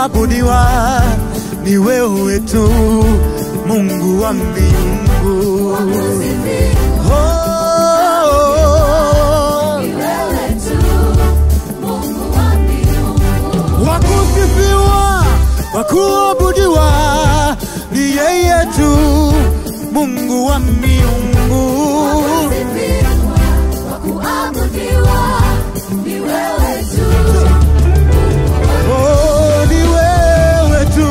kuabudiwa ni wewe tu, Mungu wa mbingu. Wakusifiwa, wakuabudiwa ni yeye tu, Mungu wa miungu. Wakuabudiwa ni wewe tu, oh, ni wewe tu.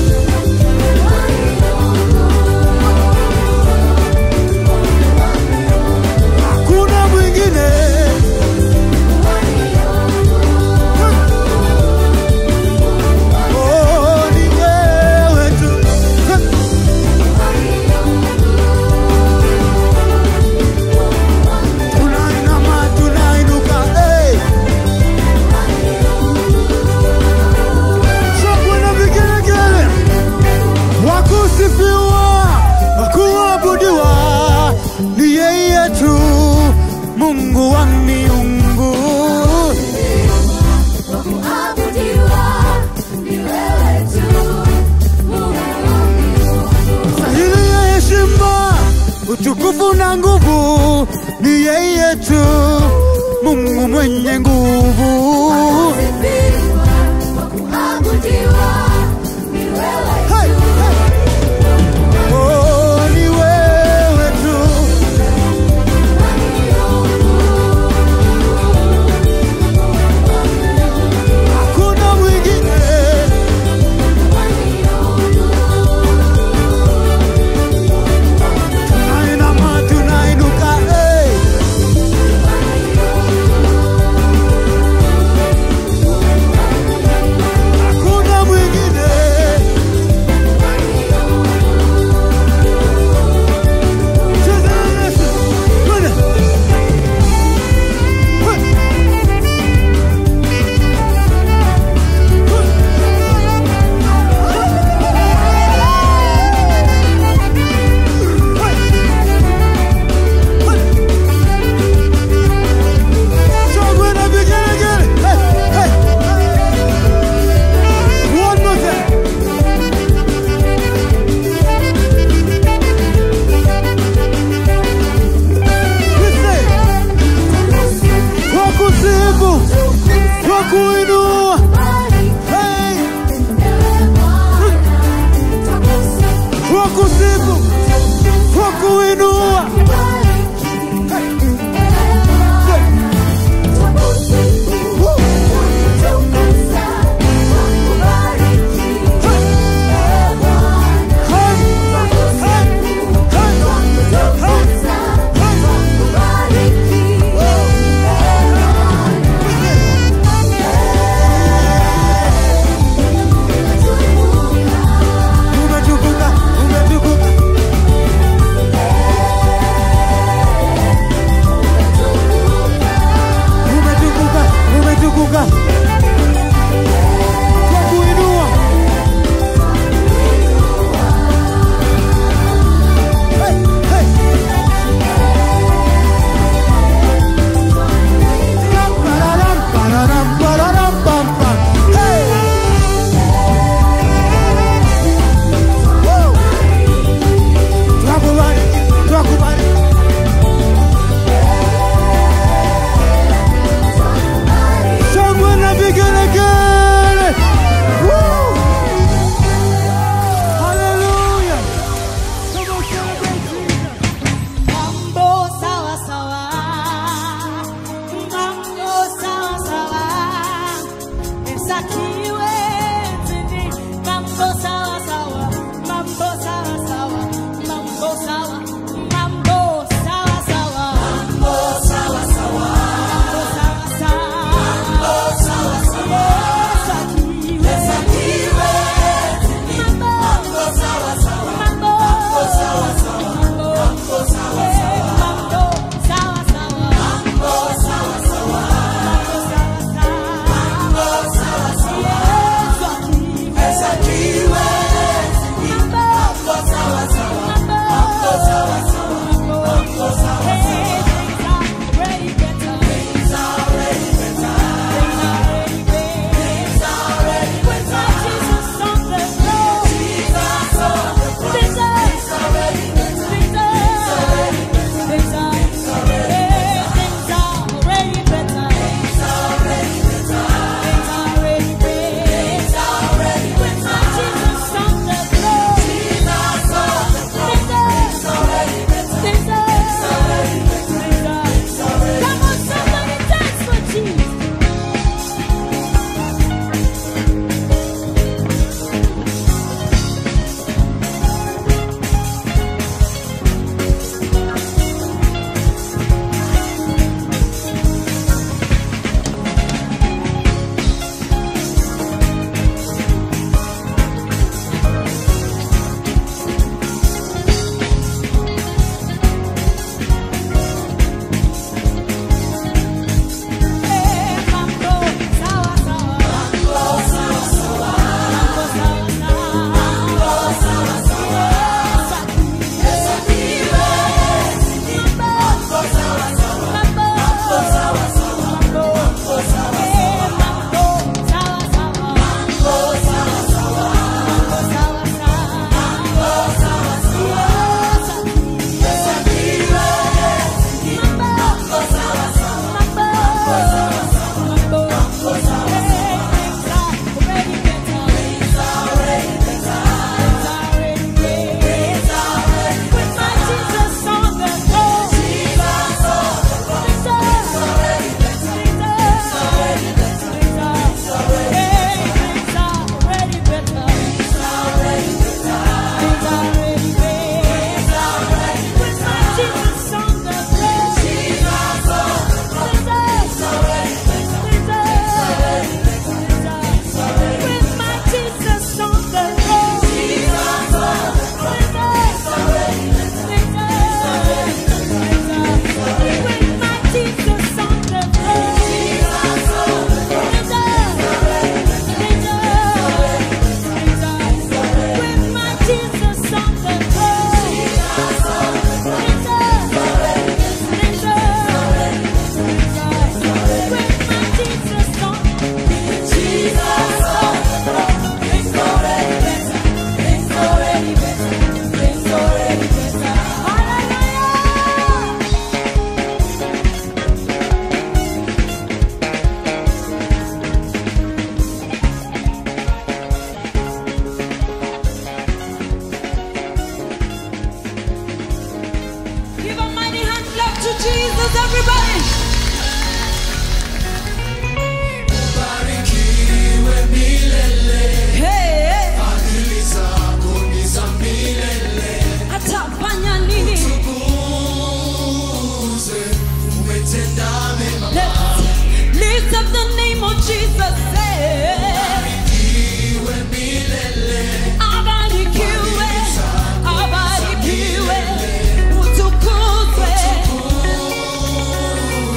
Hakuna mwingine. Mungu wa miungu. Wakuabudiwa ni wewe tu, Mungu wa miungu. Stahili ya heshima, utukufu na nguvu ni yeye tu, Mungu mwenye nguvu. Wakuabudiwa ni wewe tu. Hey, hey. Oh, ni wewe tu. Jesus, everybody. Ubarikiwe milele. Hey. Fadhili zako ni za milele. Atafanya nini? Utukuze, umetenda mema. Let's lift up the name of Jesus. Ubarikiwe milele. Abarikiwe, abarikiwe, utukuzwe.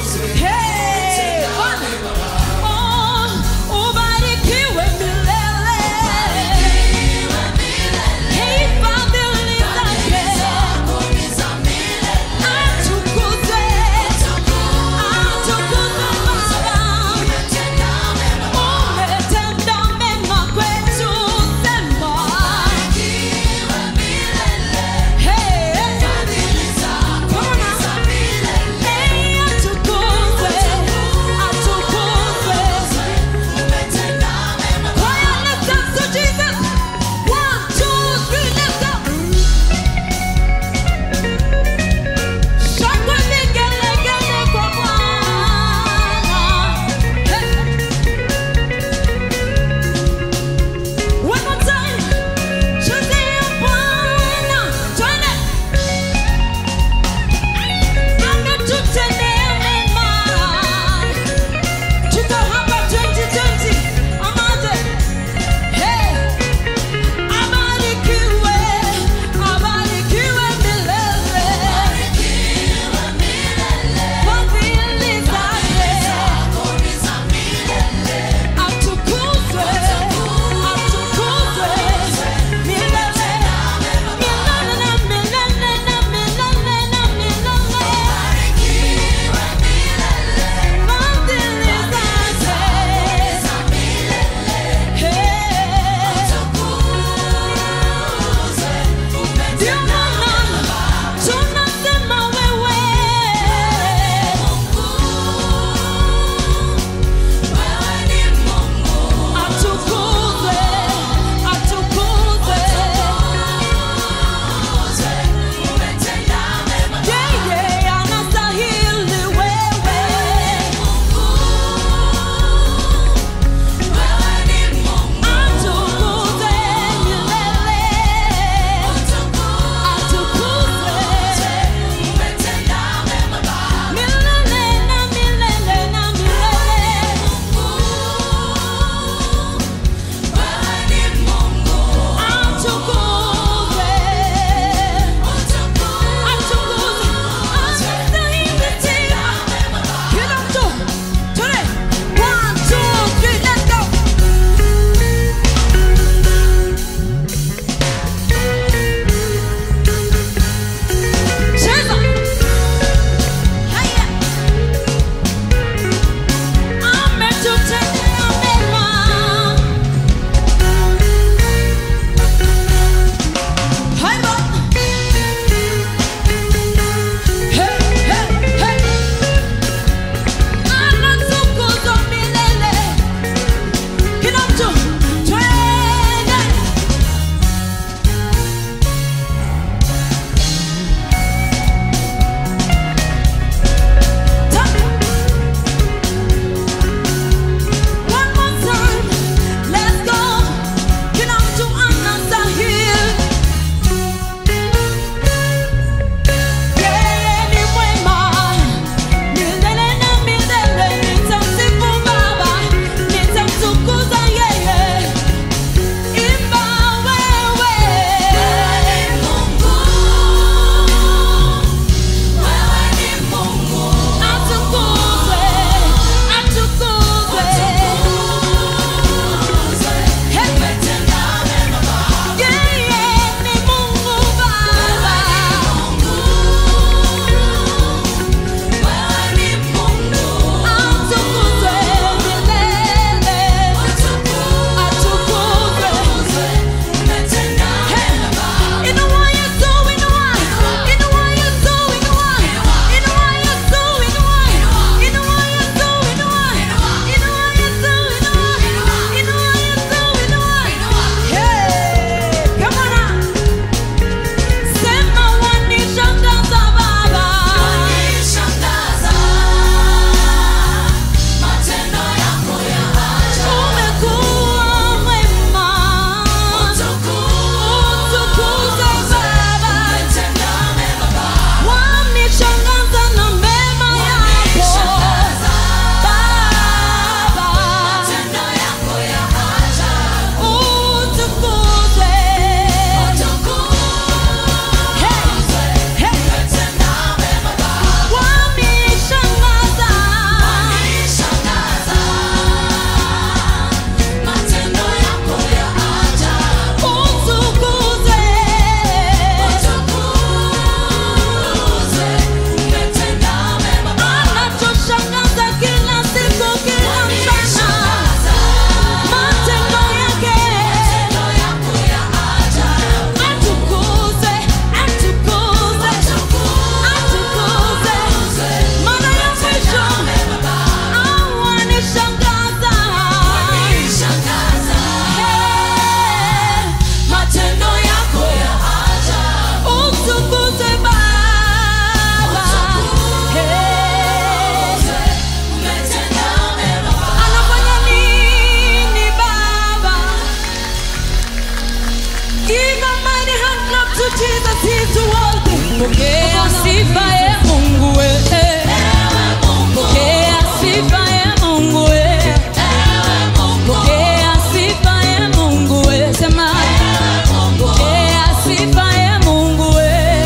He's worthy. Pokea sifa ya Mungu wewe. Pokea sifa ya Mungu wewe. Pokea sifa ya Mungu wewe. Sema pokea sifa ya Mungu wewe.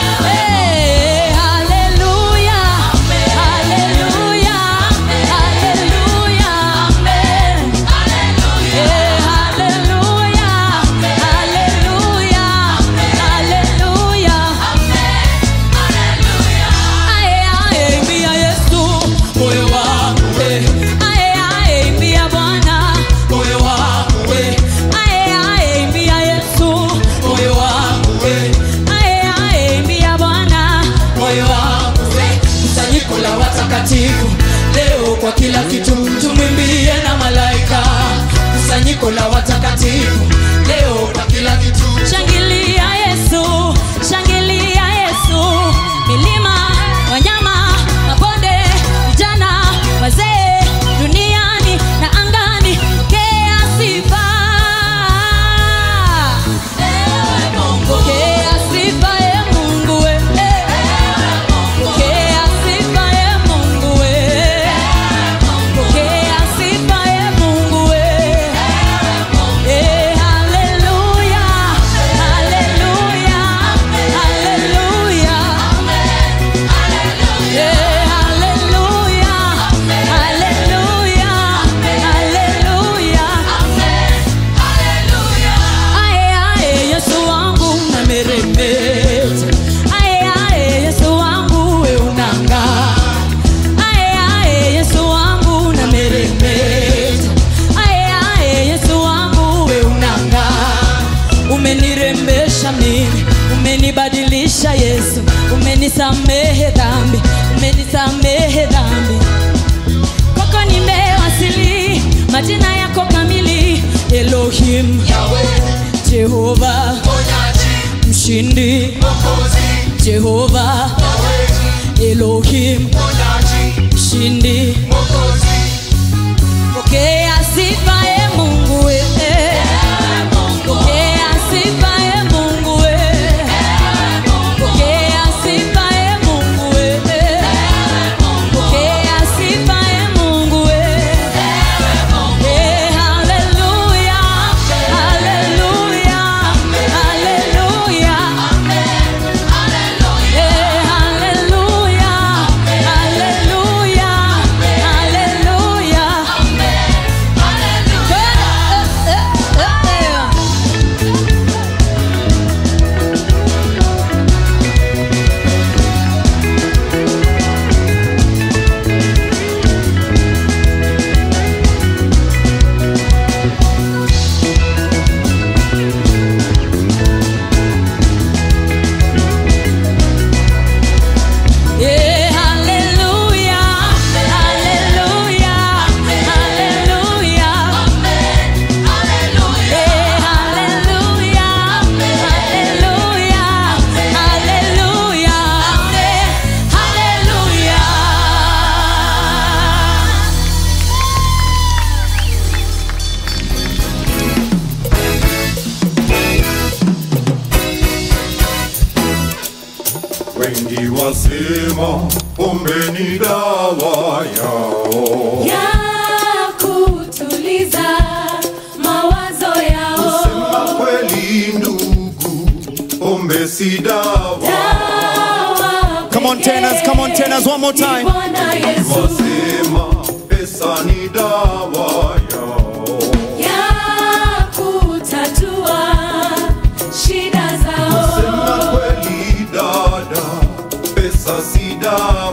Hallelujah. Hallelujah. Hallelujah. Amen. Hallelujah. Leo kwa kila kitu tumwimbie na malaika. Kusanyiko la watakatifu leo kwa kila kitu. Shangilia Yesu, shangilia Yesu. Milima, wanyama, mabonde, vijana, wazee, duniani na angani, pokea sifa. Pokea sifa ya Mungu wewe. Pokea sifa ya Mungu wewe. Pokea sifa ya Mungu wewe. Hallelujah. Hallelujah. Hallelujah. Hallelujah. Hallelujah. Hallelujah. Yesu wangu unameremeta. Yesu wangu wewe unang'aa. Yesu wangu unameremeta. Yesu wangu wewe unang'aa. Umenirembesha mimi, umenibadilisha Yesu, umenisamehe dhambi, umenisamehe dhambi. Kwako nimewasili, majina yako kamili. Elohim, Jehova, mshindi. Jehova, Elohim, mshindi. Pokea sifa ya Mungu wewe. Pokea sifa ya Mungu wewe. Pokea sifa ya Mungu wewe. Pokea sifa ya Mungu wewe. Hallelujah. Hallelujah. Hallelujah. Hallelujah. Wengi wasema pombe ni dawa yao, ya kutuliza mawazo yao. sema kweli ndugu, pombe si dawa. Come on tenors, one more time. Bwana Yesu Wasema pesa ni dawa yao, ya kutatua shida zao. sema kweli dada, pesa si dawa.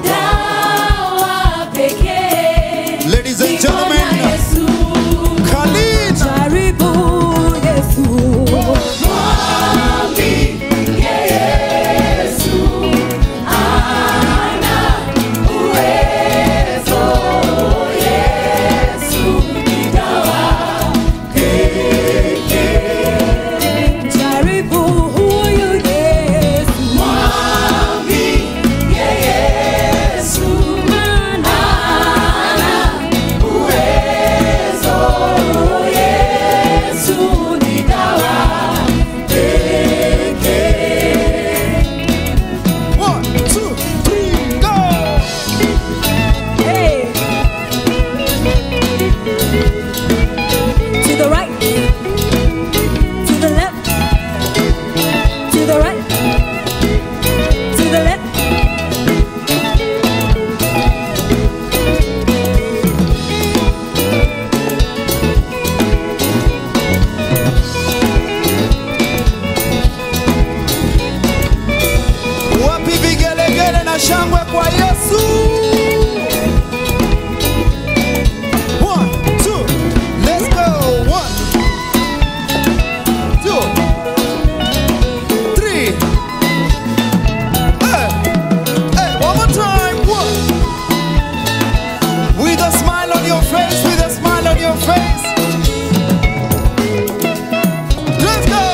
Dawa pekee Ladies and gentlemen, Bwana Yesu. Khalid. Jaribu Yesu. Jaribu huyu Yesu. Yesu. One, two, let's go. One, two, three. Hey, hey, one more time. One. With a smile on your face, with a smile on your face. Let's go.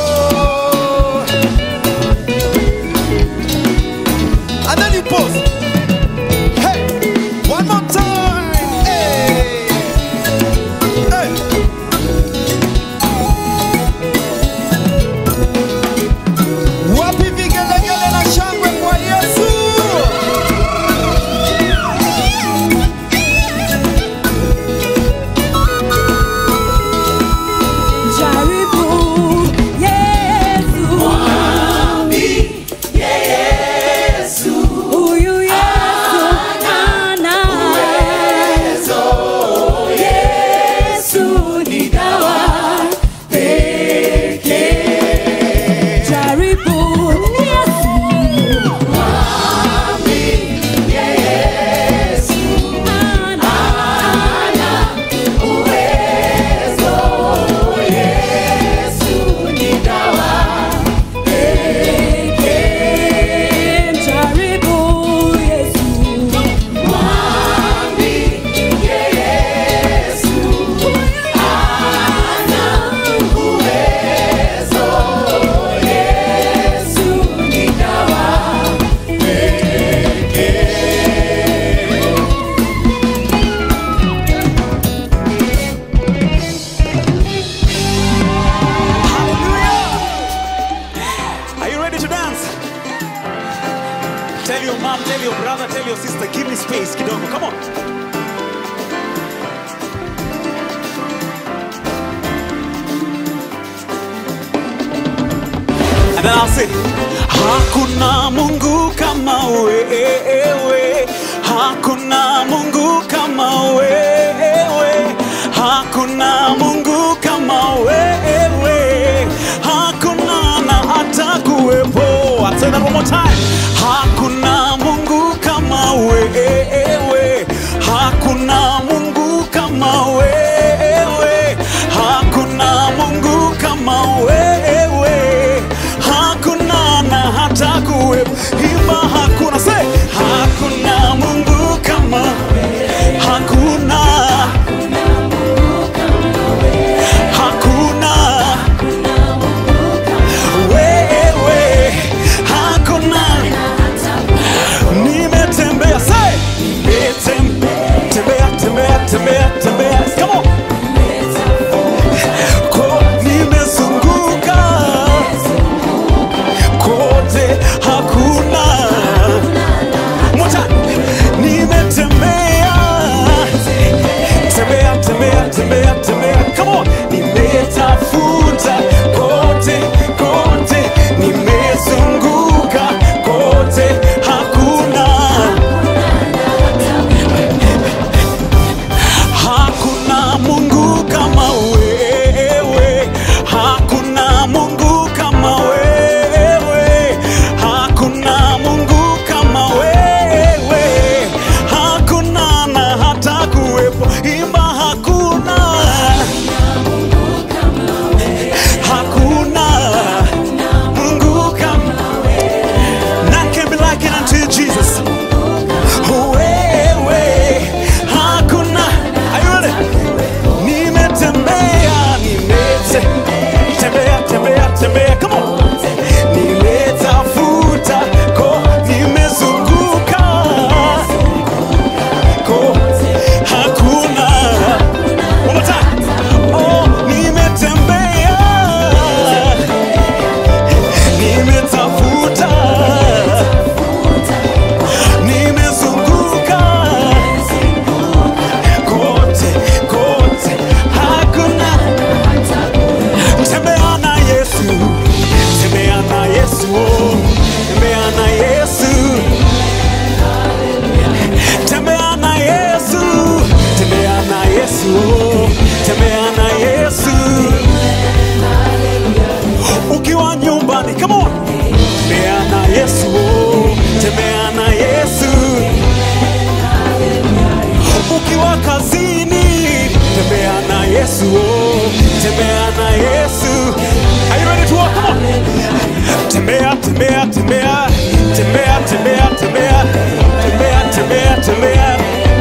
And then you pause. Hey, one more time. Hey, hey. Wapi vigelegele na shangwe kwa Yesu. Jaribu Yesu. Huyu Yesu ana uwezo. Yesu ni dawa pekee. Jaribu Yesu. Ana uwezo. Yesu ni dawa pekee. Jaribu Yesu. Are you ready to dance? Tell your mom, tell your brother, tell your sister, give me space, kidogo. Come on. And then I'll say, hakuna Mungu kama wewe, hakuna Mungu kama wewe, hakuna Mungu kama wewe, hakuna na hata kuwepo. I'll say that one more time. Hakuna Mungu kama wewe, hakuna Mungu kama wewe, hakuna Mungu kama wewe, hakuna na hata kuwepo. Imba hakuna, say hakuna Mungu kama, hakuna, hakuna wewe, hakuna. Nimetembea, say nimetembea, tembea, tembea, tembea. Come on. Nimezunguka kote, hakuna moja. Nimetembea, tembea, tembea, tembea, tembea. Come on. Nimetafuta kote, kote, nimezunguka kote, hakuna. Hakuna Mungu kama wewe, hakuna Mungu kama wewe, hakuna Mungu kama wewe, hakuna na hata kuwepo. Imba hakuna, hakuna Mungu kama, none can be likened unto you, Jesus. Wewe hakuna. Are you ready? Nimetembea, nimetembea, tembea, tembea. Come on. Nimetafuta nimezunguka hakuna. One more time. Oh, nimetembea, nimetafuta, nimezunguka kote, kote, hakuna. Tembea na Yesu, tembea na Yesu, tembea na Yesu, tembea na Yesu, tembea na Yesu, tembea na Yesu. Ukiwa nyumbani, come on. Tembea na Yesu, tembea na Yesu, Tembea, tembea, tembea. Tembea, tembea, tembea. Tembea, tembea, tembea.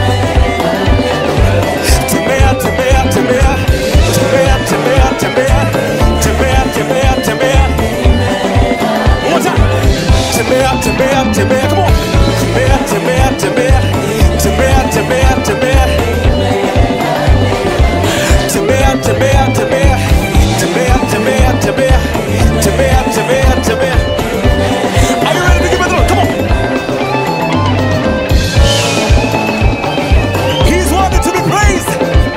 Tembea, tembea, tembea. Tembea, tembea, tembea. Tembea, tembea, tembea. One more time. Tembea, tembea, tembea. Come on. Tembea, tembea, tembea. Tembea, tembea, tembea. Tembea, tembea, tembea. Tembea, tembea, tembea. Tembea, tembea, tembea. Are you ready to give it a look? Come on. He's worthy to be praised.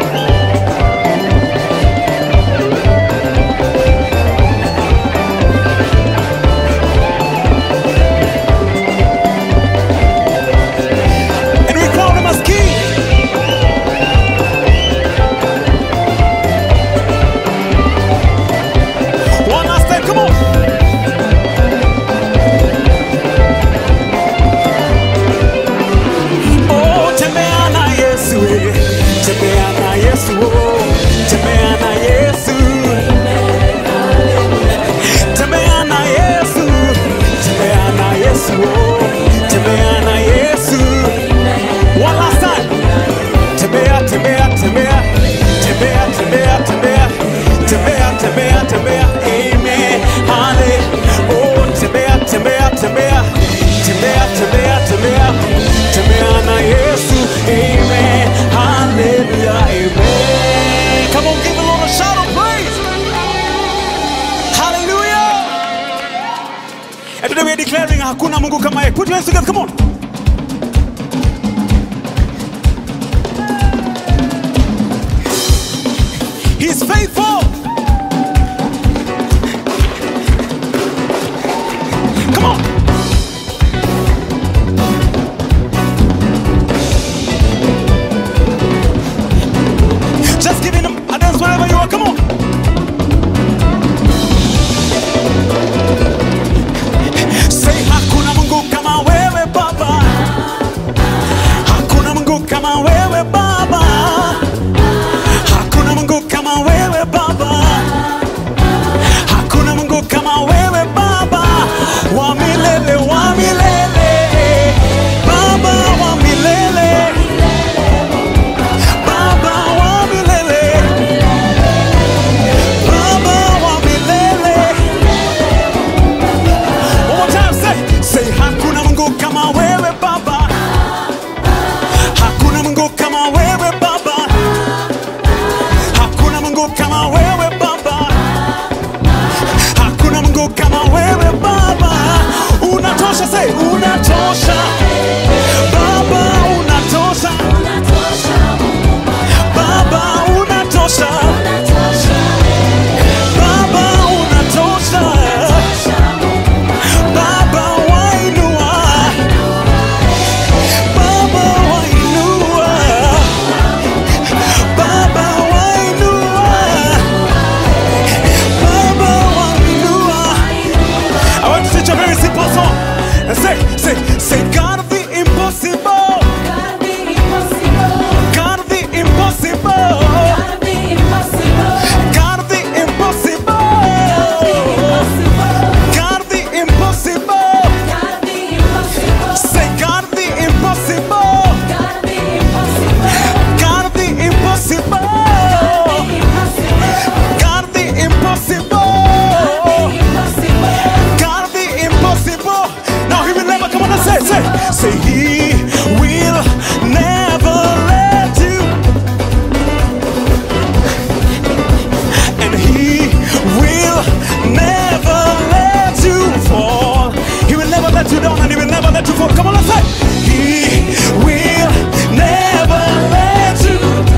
And we crown him as king. One last time, come on. Oh, tembea na Yesu, tembea na Yesu, tembea na Yesu, tembea na Yesu, tembea na Yesu, tembea na Yesu. One last time. Tembea, tembea, tembea, tembea, tembea, tembea, tembea, tembea, tembea. Amen. Hallelujah. Oh, tembea, tembea, tembea, tembea, tembea, tembea, tembea na Yesu. Amen. Hallelujah. Amen. Come on, give the Lord a shout of praise. Hallelujah. And today we are declaring hakuna Mungu kama yeye. Put your hands together. Come on. He's faithful. Come on. Just giving him a dance wherever you are. Come on. Say hakuna Mungu kama wewe Baba. Hakuna Mungu kama wewe Baba. Hakuna Mungu kama wewe Baba. Hakuna Mungu kama wewe Baba. Wa milele, wa milele. Baba wa milele. Baba wa milele. Baba wa milele. One more time, say hakuna Mungu kama wewe Baba. Hakuna Mungu kama wewe Baba. Hakuna Mungu kama wewe Baba. Hakuna Mungu kama wewe Baba. Unatosha, say unatosha. Baba unatosha. Baba unatosha. Baba unatosha. Baba wainua. Baba wainua. Baba wainua. Baba wainua. I want to teach a very simple song. And say, God of the impossible. God of the impossible. God of the impossible. God of the impossible. Say, God of the impossible. God of the impossible. God of the impossible. God of the impossible. Now he will never, come on and say he will never let you. And he will never let you fall. He will never let you down and he will never let you fall. Come on, let's say he will never let you.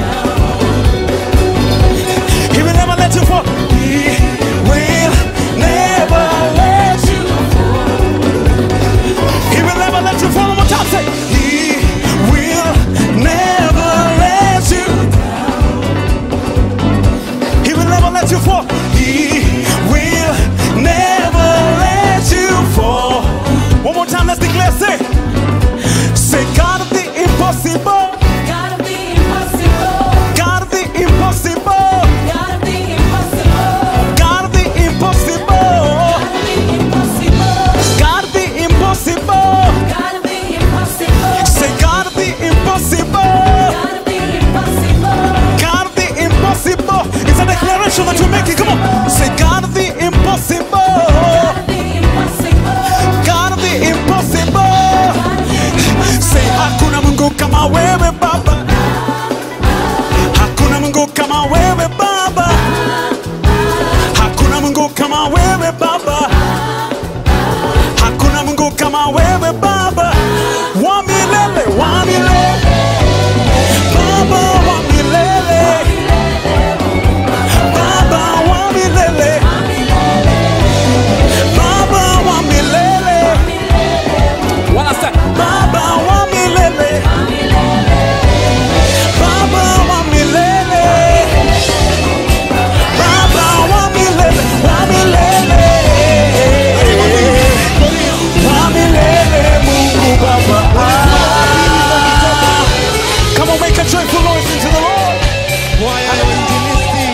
He will never let you fall. He will never let you. He will never let you fall. One more time, say Mungu kama wewe Baba wa milele, wa milele, Baba wa milele, Baba wa milele, Baba wa milele, wanasa Baba wa milele, Baba wa milele, Baba wa milele, wa milele, wa milele, Mungu Baba. Come on, make a joyful noise into the Lord. Kwaya ya injilisti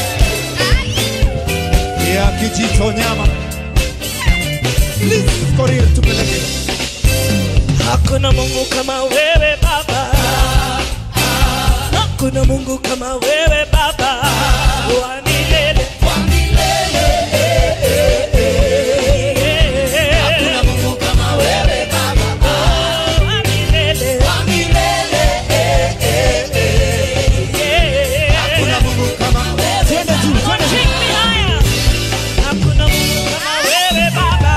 ya Kijitonyama. Please, Korir, tupeleke. Hakuna Mungu kama wewe Baba, hakuna Mungu kama wewe Baba wa milele, wa milele. Hakuna Mungu kama wewe Baba wa milele, wa milele. Hakuna Mungu kama wewe. Twende tu, twende tu. Hakuna Mungu kama wewe Baba,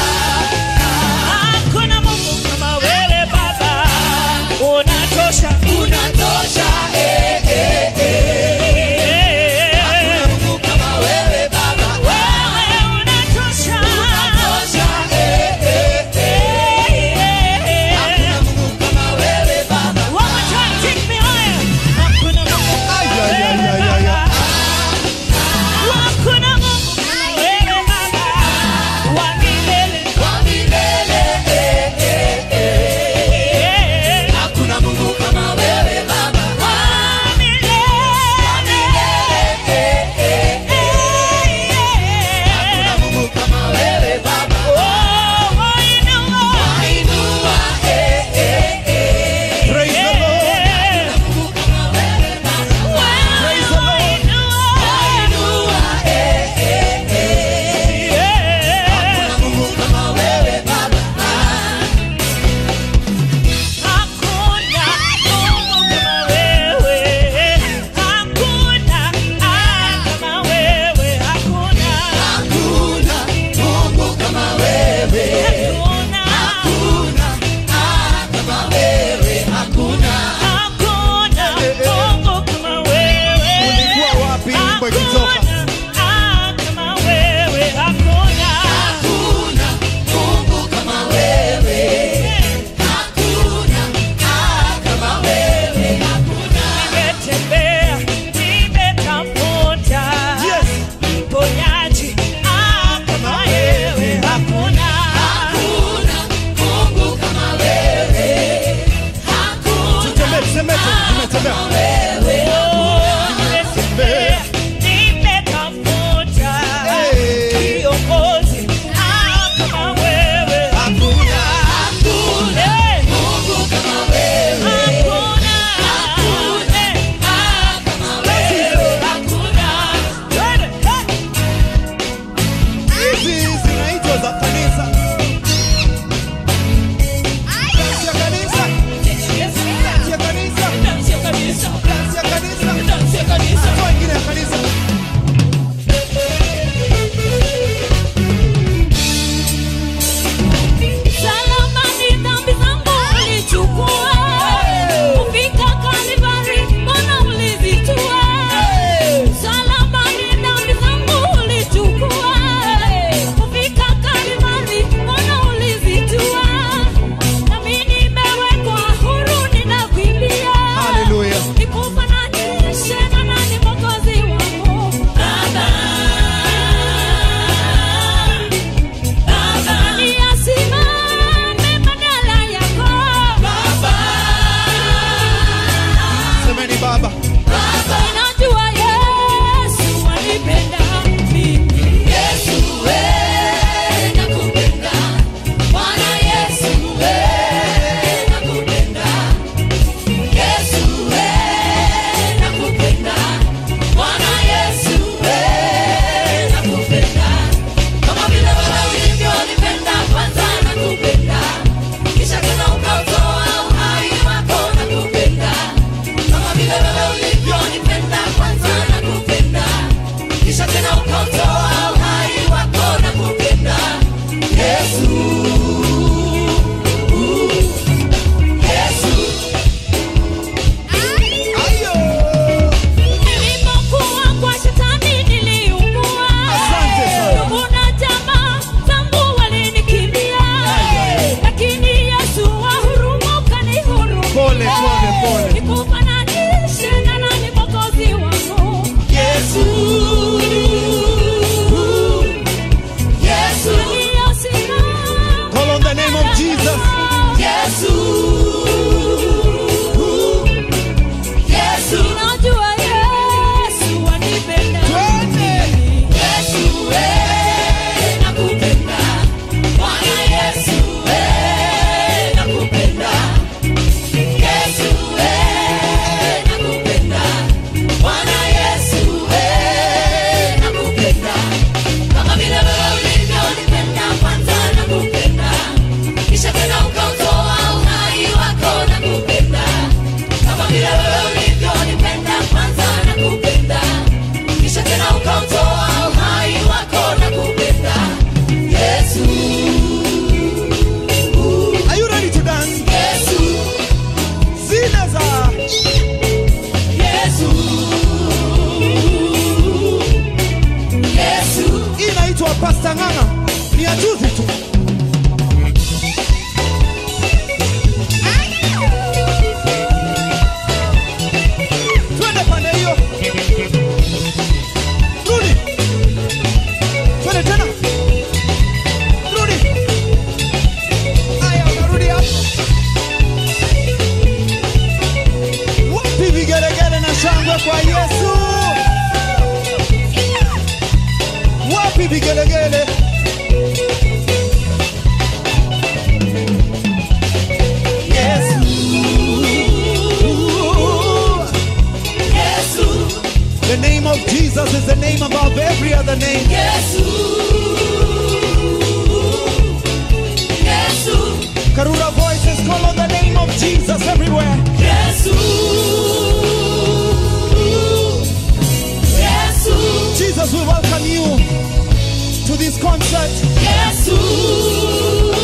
hakuna Mungu kama wewe Baba, unatosha, unatosha. Hakuna the name. Karura voices, call on the name of Jesus everywhere. Jesus, we welcome you to this concert.